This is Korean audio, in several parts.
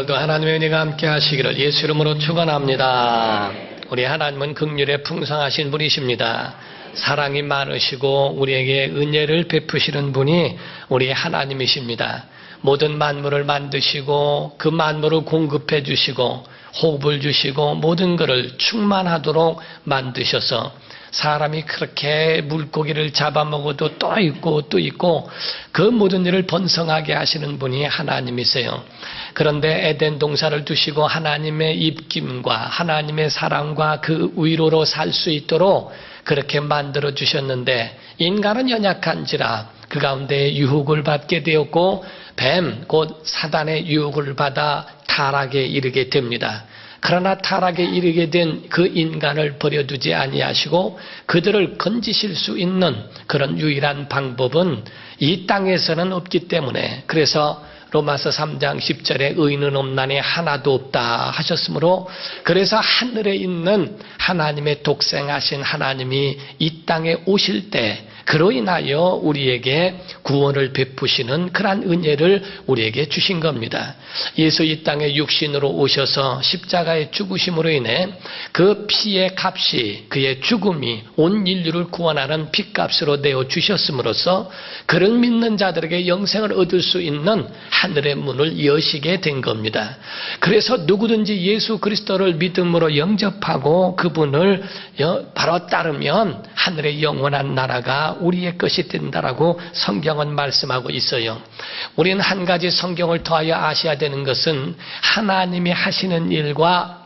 오늘도 하나님의 은혜가 함께 하시기를 예수 이름으로 축원합니다. 우리 하나님은 긍휼에 풍성하신 분이십니다. 사랑이 많으시고 우리에게 은혜를 베푸시는 분이 우리 하나님이십니다. 모든 만물을 만드시고 그 만물을 공급해 주시고 호흡을 주시고 모든 것을 충만하도록 만드셔서 사람이 그렇게 물고기를 잡아먹어도 또 있고 또 있고 그 모든 일을 번성하게 하시는 분이 하나님이세요. 그런데 에덴 동산을 두시고 하나님의 입김과 하나님의 사랑과 그 위로로 살 수 있도록 그렇게 만들어 주셨는데 인간은 연약한지라 그 가운데 유혹을 받게 되었고 뱀 곧 사단의 유혹을 받아 타락에 이르게 됩니다. 그러나 타락에 이르게 된 그 인간을 버려두지 아니하시고 그들을 건지실 수 있는 그런 유일한 방법은 이 땅에서는 없기 때문에 그래서 로마서 3장 10절에 의인은 없나니 하나도 없다 하셨으므로 그래서 하늘에 있는 하나님의 독생하신 하나님이 이 땅에 오실 때 그로 인하여 우리에게 구원을 베푸시는 그러한 은혜를 우리에게 주신 겁니다. 예수 이 땅에 육신으로 오셔서 십자가의 죽으심으로 인해 그 피의 값이 그의 죽음이 온 인류를 구원하는 피값으로 내어 주셨음으로써 그를 믿는 자들에게 영생을 얻을 수 있는 하늘의 문을 여시게 된 겁니다. 그래서 누구든지 예수 그리스도를 믿음으로 영접하고 그분을 바로 따르면 하늘의 영원한 나라가 우리의 것이 된다라고 성경은 말씀하고 있어요. 우리는 한 가지 성경을 더하여 아셔야 되는 것은 하나님이 하시는 일과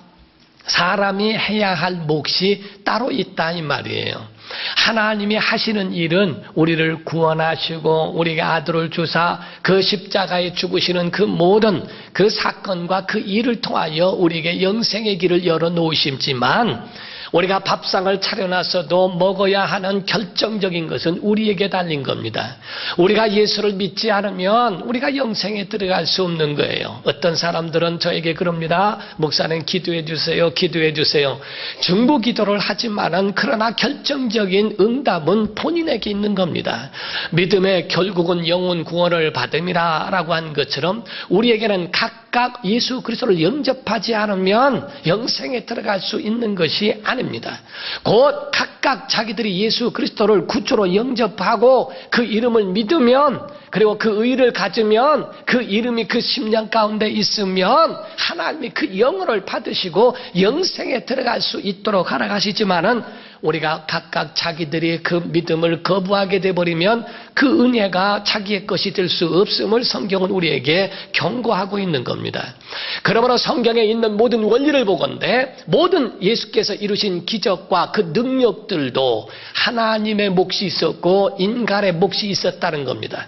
사람이 해야 할 몫이 따로 있다 이 말이에요. 하나님이 하시는 일은 우리를 구원하시고 우리에게 아들을 주사 그 십자가에 죽으시는 그 모든 그 사건과 그 일을 통하여 우리에게 영생의 길을 열어놓으시지만 우리가 밥상을 차려놨어도 먹어야 하는 결정적인 것은 우리에게 달린 겁니다. 우리가 예수를 믿지 않으면 우리가 영생에 들어갈 수 없는 거예요. 어떤 사람들은 저에게 그럽니다. 목사님 기도해 주세요. 기도해 주세요. 중보 기도를 하지만은 그러나 결정적인 응답은 본인에게 있는 겁니다. 믿음의 결국은 영혼 구원을 받음이라 라고 한 것처럼 우리에게는 각각 예수 그리스도를 영접하지 않으면 영생에 들어갈 수 있는 것이 아닙니다. 곧 각각 자기들이 예수 그리스도를 구주로 영접하고 그 이름을 믿으면 그리고 그 의를 가지면 그 이름이 그 심령 가운데 있으면 하나님이 그 영혼을 받으시고 영생에 들어갈 수 있도록 하라가시지만은 우리가 각각 자기들이 그 믿음을 거부하게 되어버리면 그 은혜가 자기의 것이 될 수 없음을 성경은 우리에게 경고하고 있는 겁니다. 그러므로 성경에 있는 모든 원리를 보건대 모든 예수께서 이루신 기적과 그 능력들도 하나님의 몫이 있었고 인간의 몫이 있었다는 겁니다.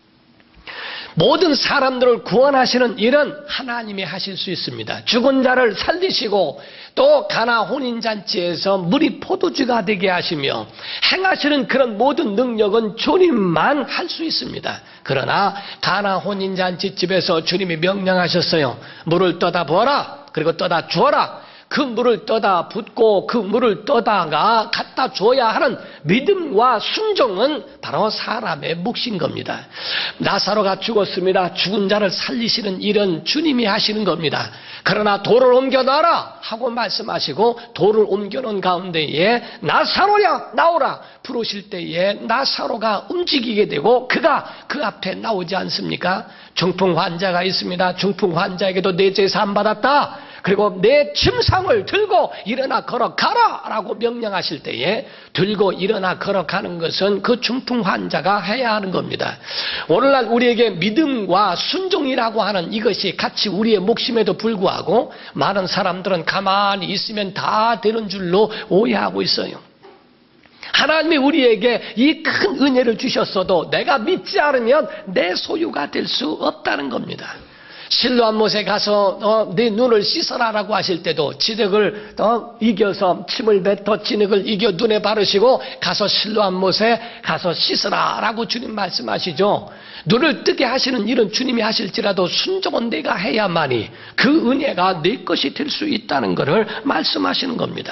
모든 사람들을 구원하시는 일은 하나님이 하실 수 있습니다. 죽은 자를 살리시고 또 가나 혼인잔치에서 물이 포도주가 되게 하시며 행하시는 그런 모든 능력은 주님만 할 수 있습니다. 그러나 가나 혼인잔치 집에서 주님이 명령하셨어요. 물을 떠다 부어라. 그리고 떠다 주어라. 그 물을 떠다 붓고 그 물을 떠다가 갖다 줘야 하는 믿음과 순종은 바로 사람의 몫인 겁니다. 나사로가 죽었습니다. 죽은 자를 살리시는 일은 주님이 하시는 겁니다. 그러나 돌을 옮겨놔라 하고 말씀하시고 돌을 옮겨놓은 가운데에 나사로야 나오라 부르실 때에 나사로가 움직이게 되고 그가 그 앞에 나오지 않습니까? 중풍 환자가 있습니다. 중풍 환자에게도 내 죄 사함 받았다. 그리고 내 침상을 들고 일어나 걸어가라 라고 명령하실 때에 들고 일어나 걸어가는 것은 그 중풍 환자가 해야 하는 겁니다. 오늘날 우리에게 믿음과 순종이라고 하는 이것이 같이 우리의 몫임에도 불구하고 많은 사람들은 가만히 있으면 다 되는 줄로 오해하고 있어요. 하나님이 우리에게 이 큰 은혜를 주셨어도 내가 믿지 않으면 내 소유가 될 수 없다는 겁니다. 실로암 못에 가서 네 눈을 씻어라라고 하실 때도 진흙을 이겨서 침을 뱉어 진흙을 이겨 눈에 바르시고 가서 실로암 못에 가서 씻어라라고 주님 말씀하시죠. 눈을 뜨게 하시는 일은 주님이 하실지라도 순종은 내가 해야만이 그 은혜가 내 것이 될 수 있다는 것을 말씀하시는 겁니다.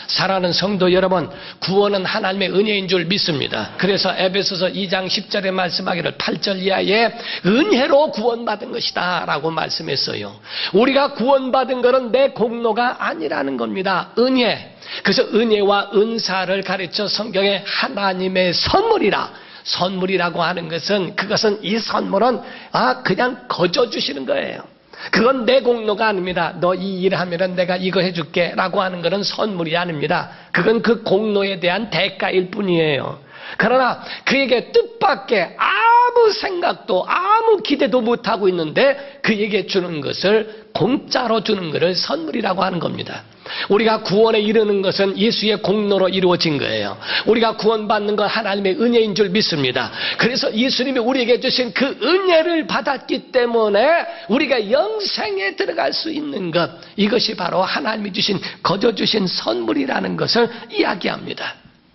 사랑하는 성도 여러분, 구원은 하나님의 은혜인 줄 믿습니다. 그래서 에베소서 2장 10절에 말씀하기를 8절 이하에 은혜로 구원받은 것이다 라고 말씀했어요. 우리가 구원받은 것은 내 공로가 아니라는 겁니다. 은혜. 그래서 은혜와 은사를 가르쳐 성경에 하나님의 선물이라, 선물이라고 하는 것은, 그것은 이 선물은 그냥 거저 주시는 거예요. 그건 내 공로가 아닙니다. 너 이 일을 하면은 내가 이거 해줄게 라고 하는 것은 선물이 아닙니다. 그건 그 공로에 대한 대가일 뿐이에요. 그러나 그에게 뜻밖의 아무 생각도 아무 기대도 못하고 있는데 그에게 주는 것을, 공짜로 주는 것을 선물이라고 하는 겁니다. 우리가 구원에 이르는 것은 예수의 공로로 이루어진 거예요. 우리가 구원받는 건 하나님의 은혜인 줄 믿습니다. 그래서 예수님이 우리에게 주신 그 은혜를 받았기 때문에 우리가 영생에 들어갈 수 있는 것, 이것이 바로 하나님이 주신, 거저 주신 선물이라는 것을 이야기합니다.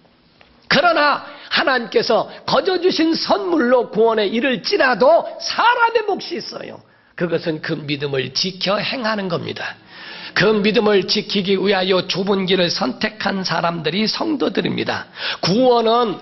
그러나 하나님께서 거저 주신 선물로 구원에 이를지라도 사람의 몫이 있어요. 그것은 그 믿음을 지켜 행하는 겁니다. 그 믿음을 지키기 위하여 좁은 길을 선택한 사람들이 성도들입니다. 구원은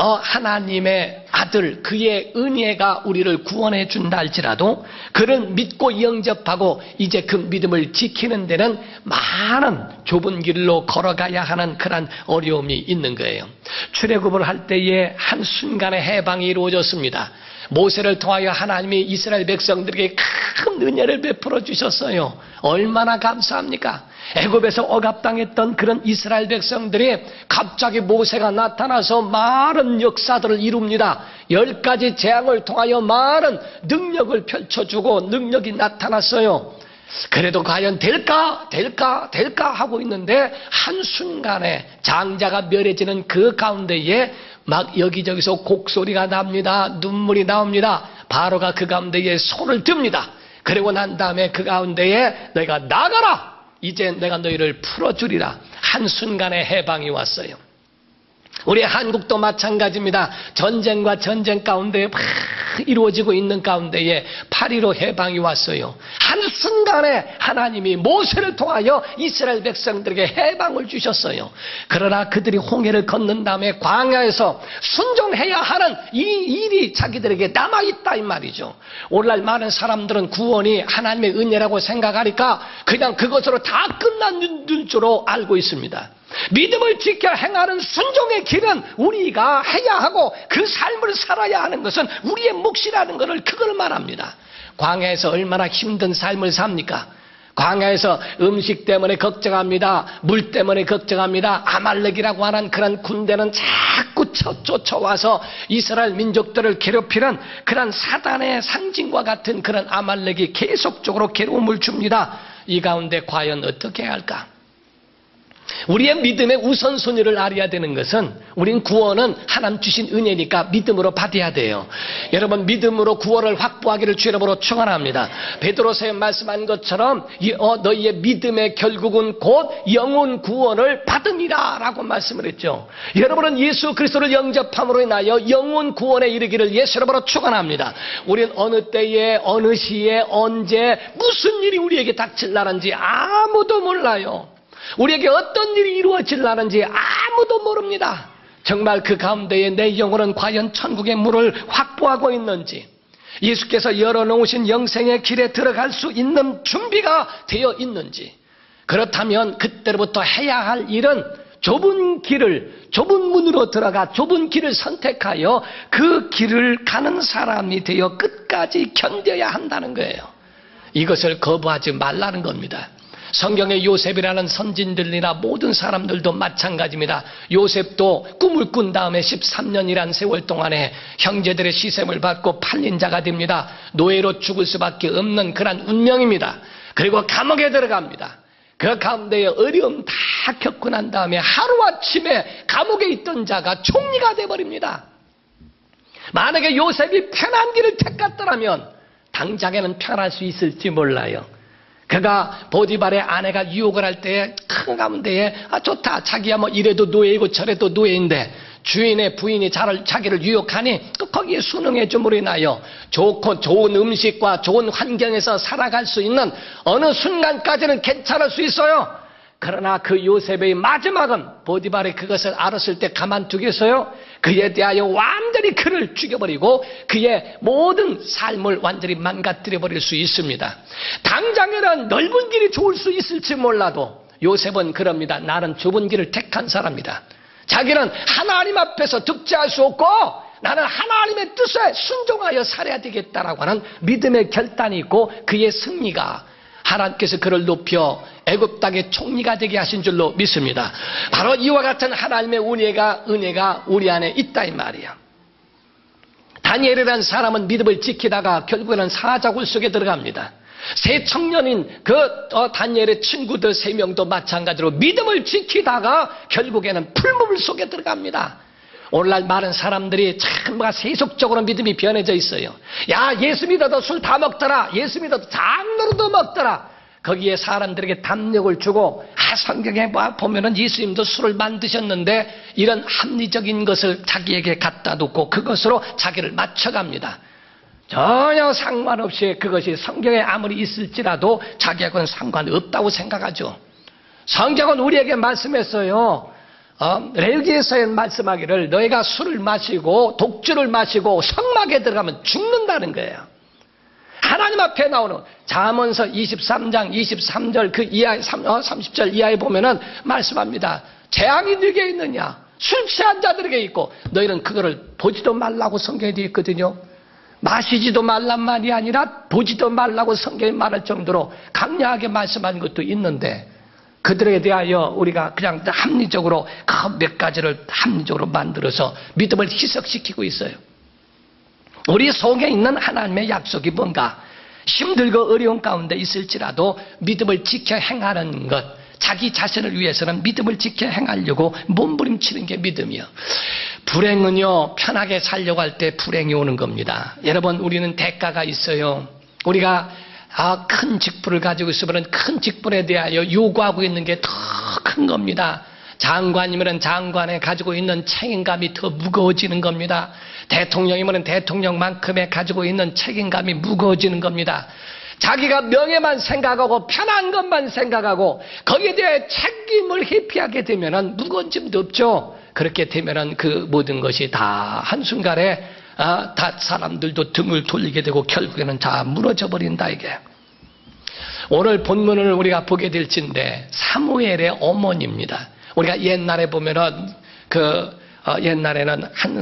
하나님의 아들, 그의 은혜가 우리를 구원해 준다 할지라도 그를 믿고 영접하고 이제 그 믿음을 지키는 데는 많은 좁은 길로 걸어가야 하는 그런 어려움이 있는 거예요. 출애굽을 할 때에 한순간에 해방이 이루어졌습니다. 모세를 통하여 하나님이 이스라엘 백성들에게 큰 은혜를 베풀어 주셨어요. 얼마나 감사합니까? 애굽에서 억압당했던 그런 이스라엘 백성들이 갑자기 모세가 나타나서 많은 역사들을 이룹니다. 10가지 재앙을 통하여 많은 능력을 펼쳐주고 능력이 나타났어요. 그래도 과연 될까 하고 있는데 한순간에 장자가 멸해지는 그 가운데에 막 여기저기서 곡소리가 납니다. 눈물이 나옵니다. 바로가 그 가운데에 손을 듭니다. 그리고 난 다음에 그 가운데에 너희가 나가라! 이제 내가 너희를 풀어주리라. 한순간에 해방이 왔어요. 우리 한국도 마찬가지입니다. 전쟁과 전쟁 가운데 막 이루어지고 있는 가운데에 8.15 해방이 왔어요. 한순간에 하나님이 모세를 통하여 이스라엘 백성들에게 해방을 주셨어요. 그러나 그들이 홍해를 건넌 다음에 광야에서 순종해야 하는 이 일이 자기들에게 남아있다 이 말이죠. 오늘날 많은 사람들은 구원이 하나님의 은혜라고 생각하니까 그냥 그것으로 다 끝난 줄로 알고 있습니다. 믿음을 지켜 행하는 순종의 길은 우리가 해야 하고 그 삶을 살아야 하는 것은 우리의 몫이라는 것을 그걸 말합니다. 광야에서 얼마나 힘든 삶을 삽니까? 광야에서 음식 때문에 걱정합니다. 물 때문에 걱정합니다. 아말렉이라고 하는 그런 군대는 자꾸 쫓아와서 이스라엘 민족들을 괴롭히는 그런 사단의 상징과 같은 그런 아말렉이 계속적으로 괴로움을 줍니다. 이 가운데 과연 어떻게 해야 할까? 우리의 믿음의 우선순위를 알아야 되는 것은, 우린 구원은 하나님 주신 은혜니까 믿음으로 받아야 돼요. 여러분, 믿음으로 구원을 확보하기를 주 이름으로 축원합니다. 베드로서에 말씀한 것처럼 너희의 믿음의 결국은 곧 영혼 구원을 받으니라 라고 말씀을 했죠. 여러분은 예수 그리스도를 영접함으로 인하여 영혼 구원에 이르기를 예수 이름으로 축원합니다. 우린 어느 때에 어느 시에 언제 무슨 일이 우리에게 닥칠라는지 아무도 몰라요. 우리에게 어떤 일이 이루어질라는지 아무도 모릅니다. 정말 그 가운데에 내 영혼은 과연 천국의 문을 확보하고 있는지, 예수께서 열어놓으신 영생의 길에 들어갈 수 있는 준비가 되어 있는지, 그렇다면 그때부터 해야 할 일은 좁은 문으로 들어가 좁은 길을 선택하여 그 길을 가는 사람이 되어 끝까지 견뎌야 한다는 거예요. 이것을 거부하지 말라는 겁니다. 성경의 요셉이라는 선진들이나 모든 사람들도 마찬가지입니다. 요셉도 꿈을 꾼 다음에 13년이란 세월 동안에 형제들의 시샘을 받고 팔린 자가 됩니다. 노예로 죽을 수밖에 없는 그런 운명입니다. 그리고 감옥에 들어갑니다. 그 가운데에 어려움 다 겪고 난 다음에 하루아침에 감옥에 있던 자가 총리가 되어버립니다. 만약에 요셉이 편한 길을 택했더라면 당장에는 편할 수 있을지 몰라요. 그가 보디발의 아내가 유혹을 할 때에 큰 가운데에 좋다, 자기야 뭐 이래도 노예이고 저래도 노예인데 주인의 부인이 자기를 유혹하니 또 거기에 순응해 줌으로 인하여 좋고 좋은 음식과 좋은 환경에서 살아갈 수 있는 어느 순간까지는 괜찮을 수 있어요. 그러나 그 요셉의 마지막은 보디발이 그것을 알았을 때 가만두겠어요? 그에 대하여 완전히 그를 죽여버리고 그의 모든 삶을 완전히 망가뜨려버릴 수 있습니다. 당장에는 넓은 길이 좋을 수 있을지 몰라도 요셉은 그럽니다. 나는 좁은 길을 택한 사람이다. 자기는 하나님 앞에서 득죄할 수 없고 나는 하나님의 뜻에 순종하여 살아야 되겠다라고 하는 믿음의 결단이 있고 그의 승리가 하나님께서 그를 높여 애굽 땅의 총리가 되게 하신 줄로 믿습니다. 바로 이와 같은 하나님의 은혜가 우리 안에 있다 이 말이야. 다니엘이라는 사람은 믿음을 지키다가 결국에는 사자굴 속에 들어갑니다. 새 청년인 다니엘의 친구들 3명도 마찬가지로 믿음을 지키다가 결국에는 풀무불 속에 들어갑니다. 오늘날 많은 사람들이 참 세속적으로 믿음이 변해져 있어요. 야, 예수 믿어도 술 다 먹더라. 예수 믿어도 장로로도 먹더라. 거기에 사람들에게 담력을 주고 성경에 보면은 예수님도 술을 만드셨는데 이런 합리적인 것을 자기에게 갖다 놓고 그것으로 자기를 맞춰갑니다. 전혀 상관없이 그것이 성경에 아무리 있을지라도 자기하고는 상관없다고 생각하죠. 성경은 우리에게 말씀했어요. 레위기에서 말씀하기를 너희가 술을 마시고 독주를 마시고 성막에 들어가면 죽는다는 거예요. 하나님 앞에 나오는 잠언서 23장 23절 그 이하에 30절 이하에 보면은 말씀합니다. 재앙이 너에게 있느냐? 술 취한 자들에게 있고 너희는 그거를 보지도 말라고 성경에 되어 있거든요. 마시지도 말란 말이 아니라 보지도 말라고 성경에 말할 정도로 강력하게 말씀하는 것도 있는데 그들에 대하여 우리가 그냥 합리적으로 그 몇 가지를 합리적으로 만들어서 믿음을 희석시키고 있어요. 우리 속에 있는 하나님의 약속이 뭔가 힘들고 어려운 가운데 있을지라도 믿음을 지켜 행하는 것, 자기 자신을 위해서는 믿음을 지켜 행하려고 몸부림치는 게 믿음이요. 불행은요, 편하게 살려고 할 때 불행이 오는 겁니다. 여러분, 우리는 대가가 있어요. 우리가 큰 직분을 가지고 있으면 큰 직분에 대하여 요구하고 있는 게 더 큰 겁니다. 장관이면 장관에 가지고 있는 책임감이 더 무거워지는 겁니다. 대통령이면 대통령만큼의 가지고 있는 책임감이 무거워지는 겁니다. 자기가 명예만 생각하고 편한 것만 생각하고 거기에 대해 책임을 회피하게 되면은 무거운 짐도 없죠. 그렇게 되면은 그 모든 것이 다 한순간에 다 사람들도 등을 돌리게 되고 결국에는 다 무너져 버린다 이게. 오늘 본문을 우리가 보게 될진데 사무엘의 어머니입니다. 우리가 옛날에 보면은 옛날에는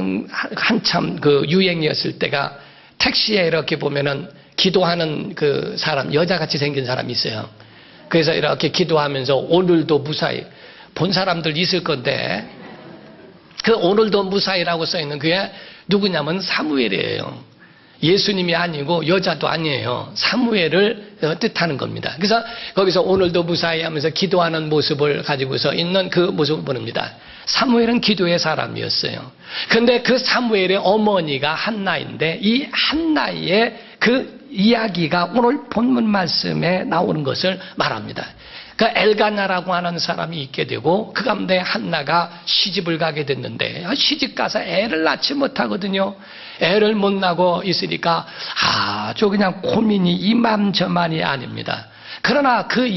한참 유행이었을 때가 택시에 이렇게 보면은 기도하는 그 사람, 여자같이 생긴 사람이 있어요. 그래서 이렇게 기도하면서 오늘도 무사히 본 사람들 있을 건데 그 오늘도 무사히라고 써있는 그게 누구냐면 사무엘이에요. 예수님이 아니고 여자도 아니에요. 사무엘을 뜻하는 겁니다. 그래서 거기서 오늘도 무사히 하면서 기도하는 모습을 가지고서 있는 그 모습을 보입니다. 사무엘은 기도의 사람이었어요. 그런데 그 사무엘의 어머니가 한나인데 이 한나의 그 이야기가 오늘 본문 말씀에 나오는 것을 말합니다. 그 엘가나라고 하는 사람이 있게 되고 그 가운데 한나가 시집을 가게 됐는데 시집 가서 애를 낳지 못하거든요. 애를 못 낳고 있으니까 아주 그냥 고민이 이만저만이 아닙니다. 그러나 그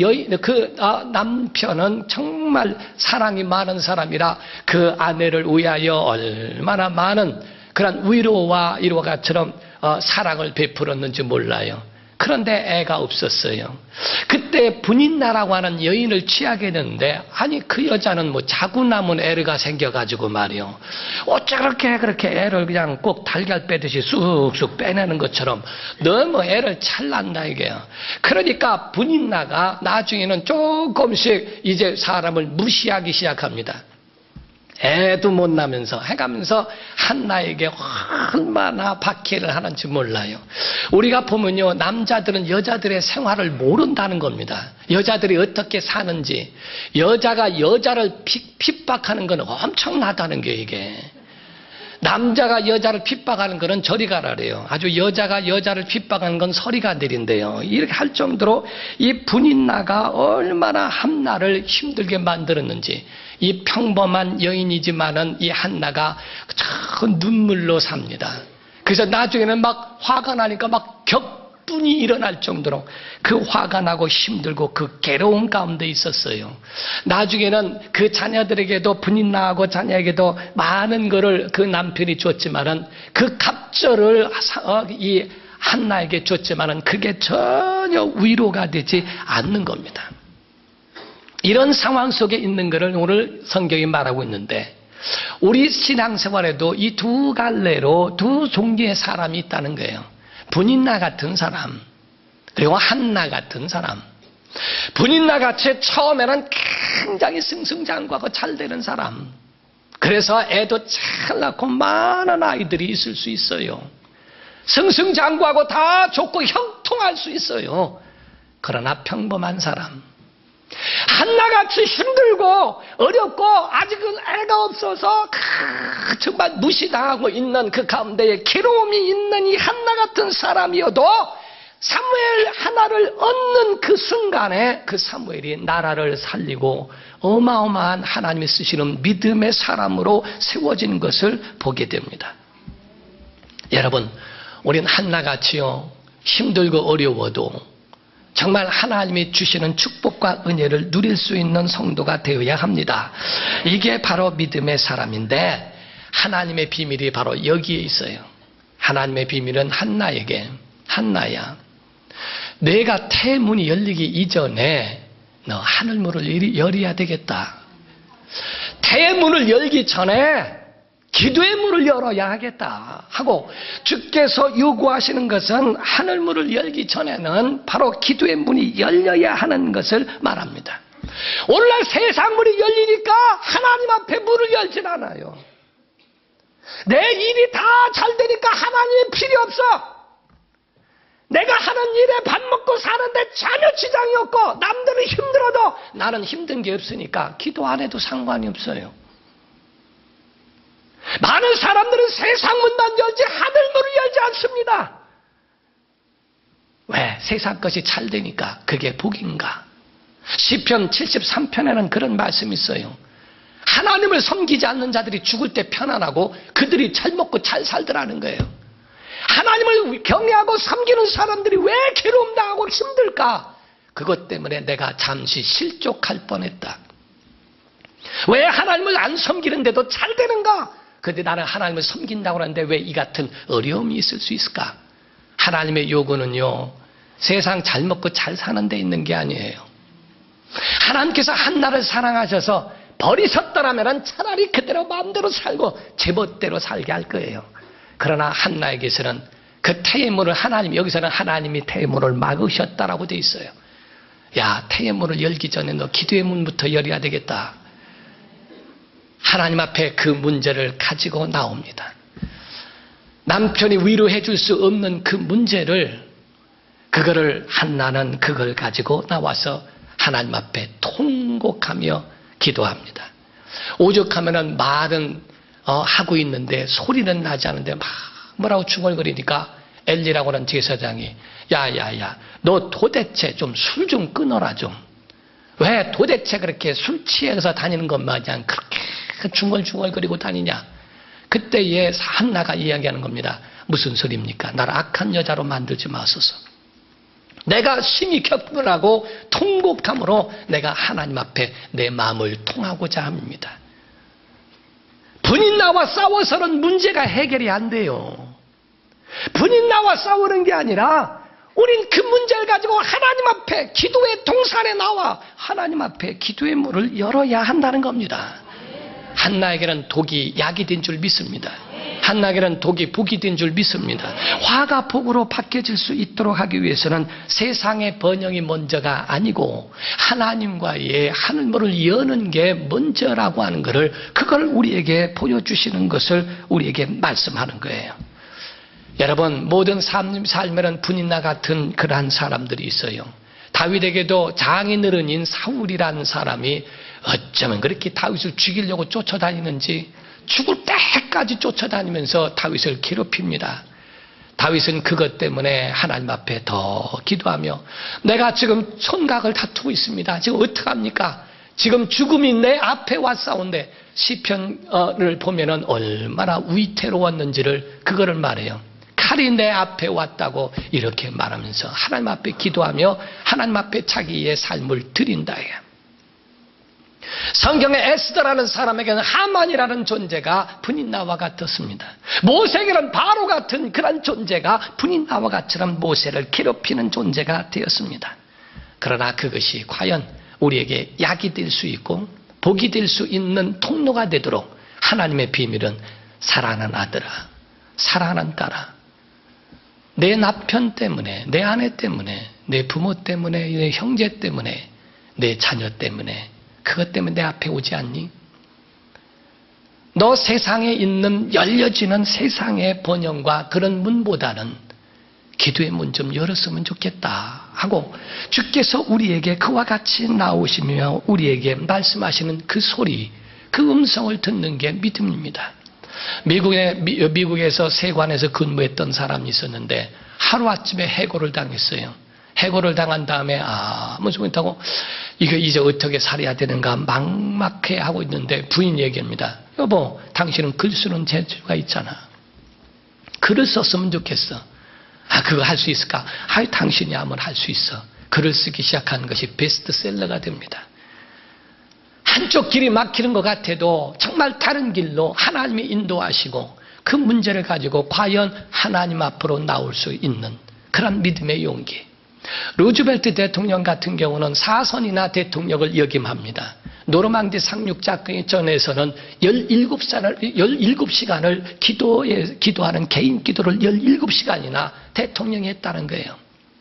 남편은 정말 사랑이 많은 사람이라 그 아내를 위하여 얼마나 많은 그런 위로와 이로가처럼 사랑을 베풀었는지 몰라요. 그런데 애가 없었어요. 그때 분인나라고 하는 여인을 취하게 됐는데 아니 그 여자는 뭐 자고 남은 애가 생겨가지고 말이요. 어쩌렇게 그렇게 애를 그냥 꼭 달걀 빼듯이 쑥쑥 빼내는 것처럼 너무 애를 찰난다 이게요. 그러니까 분인나가 나중에는 조금씩 이제 사람을 무시하기 시작합니다. 애도 못 나면서 해가면서 한나에게 얼마나 박해를 하는지 몰라요. 우리가 보면요, 남자들은 여자들의 생활을 모른다는 겁니다. 여자들이 어떻게 사는지. 여자가 여자를 핍박하는 건 엄청나다는 게 이게. 남자가 여자를 핍박하는 것은 저리 가라래요. 아주 여자가 여자를 핍박하는 건 서리가 내린대요. 이렇게 할 정도로 이 분인나가 얼마나 한나를 힘들게 만들었는지. 이 평범한 여인이지만은 이 한나가 참 눈물로 삽니다. 그래서 나중에는 막 화가 나니까 막 격분이 일어날 정도로 그 화가 나고 힘들고 그 괴로운 가운데 있었어요. 나중에는 그 자녀들에게도 분인나하고 자녀에게도 많은 것을 그 남편이 줬지만은 그 갑절을 이 한나에게 줬지만은 그게 전혀 위로가 되지 않는 겁니다. 이런 상황 속에 있는 것을 오늘 성경이 말하고 있는데, 우리 신앙생활에도 이 두 갈래로 두 종류의 사람이 있다는 거예요. 분인나 같은 사람, 그리고 한나 같은 사람. 분인나 같이 처음에는 굉장히 승승장구하고 잘 되는 사람, 그래서 애도 잘 낳고 많은 아이들이 있을 수 있어요. 승승장구하고 다 좋고 형통할 수 있어요. 그러나 평범한 사람, 한나같이 힘들고 어렵고 아직은 애가 없어서 정말 무시당하고 있는 그 가운데에 괴로움이 있는 이 한나 같은 사람이어도 사무엘 하나를 얻는 그 순간에 그 사무엘이 나라를 살리고 어마어마한 하나님이 쓰시는 믿음의 사람으로 세워진 것을 보게 됩니다. 여러분, 우린 한나같이요, 힘들고 어려워도 정말 하나님이 주시는 축복과 은혜를 누릴 수 있는 성도가 되어야 합니다. 이게 바로 믿음의 사람인데, 하나님의 비밀이 바로 여기에 있어요. 하나님의 비밀은 한나에게, 한나야, 내가 태문이 열리기 이전에 너 하늘문을 열어야 되겠다. 태문을 열기 전에 기도의 문을 열어야 하겠다 하고, 주께서 요구하시는 것은 하늘문을 열기 전에는 바로 기도의 문이 열려야 하는 것을 말합니다. 오늘날 세상 문이 열리니까 하나님 앞에 문을 열진 않아요. 내 일이 다 잘 되니까 하나님이 필요 없어. 내가 하는 일에 밥 먹고 사는데 전혀 지장이 없고 남들은 힘들어도 나는 힘든 게 없으니까 기도 안 해도 상관이 없어요. 많은 사람들은 세상 문만 열지 하늘문을 열지 않습니다. 왜? 세상 것이 잘 되니까. 그게 복인가? 시편 73편에는 그런 말씀이 있어요. 하나님을 섬기지 않는 자들이 죽을 때 편안하고 그들이 잘 먹고 잘 살더라는 거예요. 하나님을 경외하고 섬기는 사람들이 왜 괴로움 당하고 힘들까? 그것 때문에 내가 잠시 실족할 뻔했다. 왜 하나님을 안 섬기는데도 잘 되는가? 그런데 나는 하나님을 섬긴다고 하는데 왜 이 같은 어려움이 있을 수 있을까? 하나님의 요구는요, 세상 잘 먹고 잘 사는 데 있는 게 아니에요. 하나님께서 한나를 사랑하셔서 버리셨더라면 차라리 그대로 마음대로 살고 제멋대로 살게 할 거예요. 그러나 한나에게서는 그 태의 문을 하나님, 여기서는 하나님이 태의 문을 막으셨다라고 돼 있어요. 야, 태의 문을 열기 전에 너 기도의 문부터 열어야 되겠다. 하나님 앞에 그 문제를 가지고 나옵니다. 남편이 위로해 줄 수 없는 그 문제를, 그거를 한나는 그걸 가지고 나와서 하나님 앞에 통곡하며 기도합니다. 오죽하면은 말은 하고 있는데 소리는 나지 않는데 막 뭐라고 중얼거리니까 엘리라고 하는 제사장이 야야야, 너 도대체 좀 술 좀 끊어라 좀. 왜 도대체 그렇게 술 취해서 다니는 것 마냥 그렇게 중얼중얼거리고 다니냐. 그때에 한나가 이야기하는 겁니다. 무슨 소리입니까? 나를 악한 여자로 만들지 마소서. 내가 심히 격분하고 통곡함으로 내가 하나님 앞에 내 마음을 통하고자 합니다. 분인나와 싸워서는 문제가 해결이 안 돼요. 분인나와 싸우는 게 아니라 우린 그 문제를 가지고 하나님 앞에 기도의 동산에 나와 하나님 앞에 기도의 문을 열어야 한다는 겁니다. 한나에게는 독이 약이 된 줄 믿습니다. 한나에게는 독이 복이 된 줄 믿습니다. 화가 복으로 바뀌어질 수 있도록 하기 위해서는 세상의 번영이 먼저가 아니고 하나님과의 하늘문을 여는 게 먼저라고 하는 것을, 그걸 우리에게 보여주시는 것을 우리에게 말씀하는 거예요. 여러분, 모든 삶에는 분인나 같은 그러한 사람들이 있어요. 다윗에게도 장인어른인 사울이라는 사람이 어쩌면 그렇게 다윗을 죽이려고 쫓아다니는지 죽을 때까지 쫓아다니면서 다윗을 괴롭힙니다. 다윗은 그것 때문에 하나님 앞에 더 기도하며 내가 지금 손각을 다투고 있습니다. 지금 어떡합니까? 지금 죽음이 내 앞에 왔사온데, 시편을 보면은 얼마나 위태로웠는지를 그거를 말해요. 칼이 내 앞에 왔다고 이렇게 말하면서 하나님 앞에 기도하며 하나님 앞에 자기의 삶을 드린다. 성경에 에스더라는 사람에게는 하만이라는 존재가 분인나와 같았습니다. 모세에게는 바로 같은 그런 존재가 분인나와 같처럼 모세를 괴롭히는 존재가 되었습니다. 그러나 그것이 과연 우리에게 약이 될 수 있고 복이 될 수 있는 통로가 되도록 하나님의 비밀은 사랑하는 아들아, 사랑하는 딸아, 내 남편 때문에, 내 아내 때문에, 내 부모 때문에, 내 형제 때문에, 내 자녀 때문에, 그것 때문에 내 앞에 오지 않니? 너 세상에 있는 열려지는 세상의 번영과 그런 문보다는 기도의 문 좀 열었으면 좋겠다 하고 주께서 우리에게 그와 같이 나오시며 우리에게 말씀하시는 그 소리, 그 음성을 듣는 게 믿음입니다. 미국에서 세관에서 근무했던 사람이 있었는데 하루아침에 해고를 당했어요. 해고를 당한 다음에 아무 소리 못하고 이거 이제 어떻게 살아야 되는가 막막해 하고 있는데 부인 얘기합니다. 여보, 당신은 글 쓰는 재주가 있잖아. 글을 썼으면 좋겠어. 그거 할 수 있을까? 당신이 하면 할 수 있어. 글을 쓰기 시작한 것이 베스트셀러가 됩니다. 한쪽 길이 막히는 것 같아도 정말 다른 길로 하나님이 인도하시고 그 문제를 가지고 과연 하나님 앞으로 나올 수 있는 그런 믿음의 용기. 루즈벨트 대통령 같은 경우는 4선이나 대통령을 역임합니다. 노르망디 상륙작전에서는 17시간을 기도하는 개인 기도를 17시간이나 대통령이 했다는 거예요.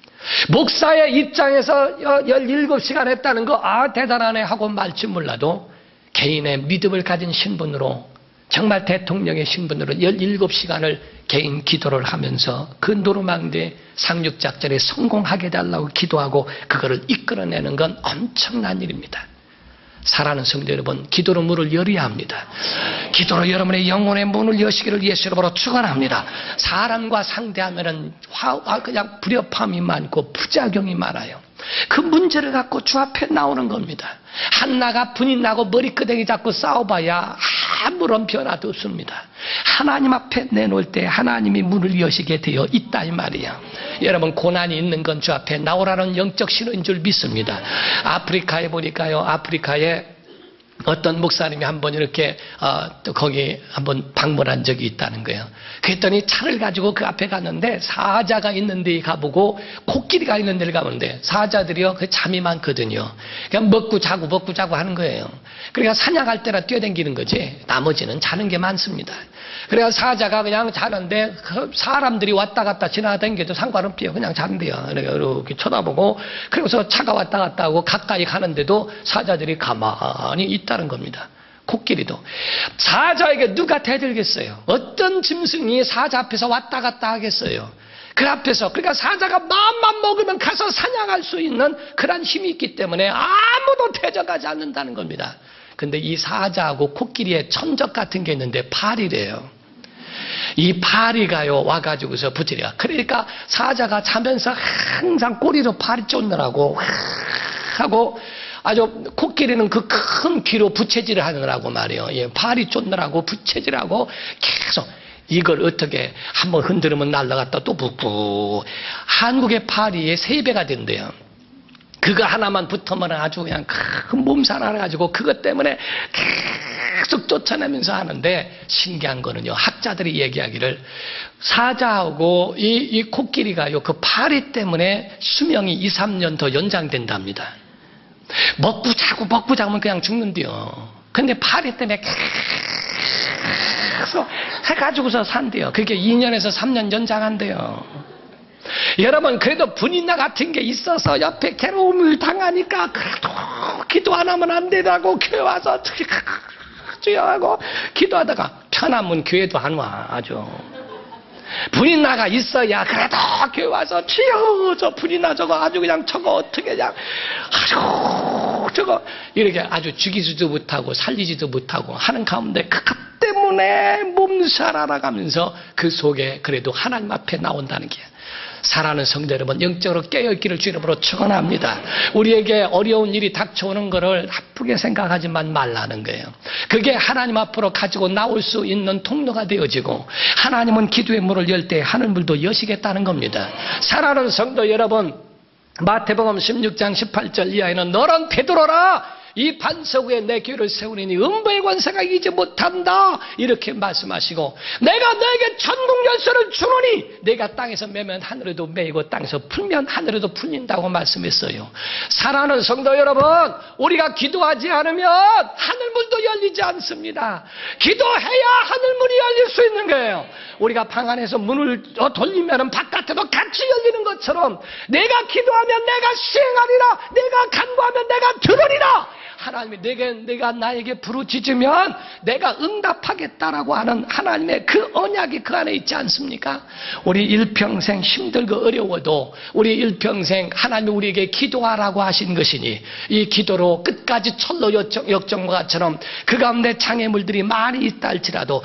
목사의 입장에서 17시간 했다는 거 대단하네 하고 말지 몰라도 개인의 믿음을 가진 신분으로 정말 대통령의 신분으로 17시간을 개인 기도를 하면서 그 노르망디 상륙작전에 성공하게 달라고 기도하고 그거를 이끌어내는 건 엄청난 일입니다. 사랑하는 성도 여러분, 기도로 문을 열어야 합니다. 기도로 여러분의 영혼의 문을 여시기를 예수 이름으로 축원합니다. 사람과 상대하면은 그냥 불협함이 많고 부작용이 많아요. 그 문제를 갖고 주 앞에 나오는 겁니다. 한나가 분이 나고 머리끄댕이 잡고 싸워봐야 아무런 변화도 없습니다. 하나님 앞에 내놓을 때 하나님이 문을 여시게 되어 있다 이 말이야. 여러분, 고난이 있는 건 주 앞에 나오라는 영적 신호인 줄 믿습니다. 아프리카에 보니까요, 아프리카에 어떤 목사님이 한번 이렇게 또 거기 한번 방문한 적이 있다는 거예요. 그랬더니 차를 가지고 그 앞에 갔는데 사자가 있는 데 가보고 코끼리가 있는 데를 가는데 사자들이요 그 잠이 많거든요. 그냥 먹고 자고 하는 거예요. 그러니까 사냥할 때나 뛰어다니는 거지 나머지는 자는 게 많습니다. 그래서 사자가 그냥 자는데 사람들이 왔다 갔다 지나다니게도 상관없대요. 그냥 잔대요. 이렇게 쳐다보고 그래서 차가 왔다 갔다 하고 가까이 가는데도 사자들이 가만히 있다는 겁니다. 코끼리도. 사자에게 누가 대들겠어요? 어떤 짐승이 사자 앞에서 왔다 갔다 하겠어요? 그 앞에서. 그러니까 사자가 마음만 먹으면 가서 사냥할 수 있는 그런 힘이 있기 때문에 아무도 대적하지 않는다는 겁니다. 근데 이 사자하고 코끼리의 천적 같은 게 있는데 파리래요. 이 파리가요 와가지고서 붙이려. 그러니까 사자가 자면서 항상 꼬리로 파리 쫓느라고 하고 아주 코끼리는 그 큰 귀로 부채질을 하느라고 말이에요. 예, 파리 쫓느라고 부채질하고 계속 이걸 어떻게 한번 흔들으면 날아갔다 또 붙고 한국의 파리의 3배가 된대요. 그거 하나만 붙으면 아주 그냥 큰 몸살 하나 가지고 그것 때문에 계속 쫓아내면서 하는데 신기한 거는요. 학자들이 얘기하기를 사자하고 이 코끼리가요. 그 파리 때문에 수명이 2, 3년 더 연장된답니다. 먹고 자면 그냥 죽는데요. 근데 파리 때문에 계속 해가지고서 산대요. 그게 2년에서 3년 연장한대요. 여러분, 그래도 분인나 같은 게 있어서 옆에 괴로움을 당하니까 그래도 기도 안 하면 안 되다고 교회 와서 어떻게 주여하고 기도하다가 편하면 교회도 안 와. 아주 분인나가 있어야 그래도 교회 와서 주여 저 분인나 저거 아주 그냥 저거 어떻게 그냥 아주 저거 이렇게 아주 죽이지도 못하고 살리지도 못하고 하는 가운데 그것 때문에 몸살 알아가면서 그 속에 그래도 하나님 앞에 나온다는 게 사랑하는 성도 여러분, 영적으로 깨어있기를 주 이름으로 축원합니다. 우리에게 어려운 일이 닥쳐오는 것을 나쁘게 생각하지만 말라는 거예요. 그게 하나님 앞으로 가지고 나올 수 있는 통로가 되어지고, 하나님은 기도의 문을 열 때 하늘문도 여시겠다는 겁니다. 사랑하는 성도 여러분, 마태복음 16장 18절 이하에는 너는 베드로라, 이 반석 위에 내 교회를 세우리니 음부의 권세가 이기지 못한다, 이렇게 말씀하시고, 내가 너에게 천국 열쇠를 주노니 내가 땅에서 매면 하늘에도 매이고 땅에서 풀면 하늘에도 풀린다고 말씀했어요. 사랑하는 성도 여러분, 우리가 기도하지 않으면 하늘문도 열리지 않습니다. 기도해야 하늘문이 열릴 수 있는 거예요. 우리가 방 안에서 문을 돌리면 바깥에도 같이 열리는 것처럼, 내가 기도하면 내가 시행하리라, 내가 간구하면 내가 들으리라. 하나님이 내가 나에게 부르짖으면 내가 응답하겠다라고 하는 하나님의 그 언약이 그 안에 있지 않습니까? 우리 일평생 힘들고 어려워도 우리 일평생 하나님이 우리에게 기도하라고 하신 것이니, 이 기도로 끝까지 철로 역정과처럼 그 가운데 장애물들이 많이 있다 할지라도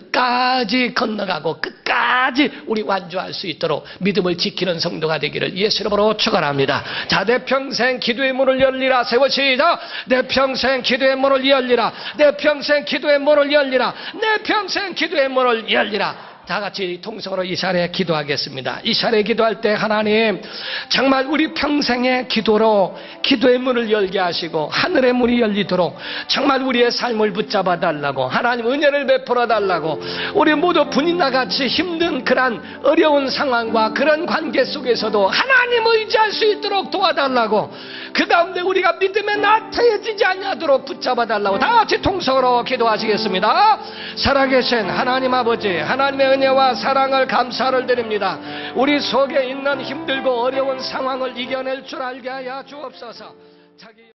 끝까지 건너가고 끝까지 우리 완주할 수 있도록 믿음을 지키는 성도가 되기를 예수 이름으로 축원합니다. 자, 내 평생 기도의 문을 열리라. 세워 시작. 내 평생 기도의 문을 열리라. 내 평생 기도의 문을 열리라. 내 평생 기도의 문을 열리라. 다 같이 통성으로 이 자리에 기도하겠습니다. 이 자리에 기도할 때 하나님, 정말 우리 평생의 기도로 기도의 문을 열게 하시고 하늘의 문이 열리도록 정말 우리의 삶을 붙잡아 달라고, 하나님 은혜를 베풀어 달라고, 우리 모두 분인과 같이 힘든 그런 어려운 상황과 그런 관계 속에서도 하나님 의지할 수 있도록 도와달라고, 그 가운데 우리가 믿음에 나태해지지 않도록 붙잡아 달라고 다 같이 통성으로 기도하시겠습니다. 살아계신 하나님 아버지, 하나님의 은혜와 사랑을 감사를 드립니다. 우리 속에 있는 힘들고 어려운 상황을 이겨낼 줄 알게 하여 주옵소서.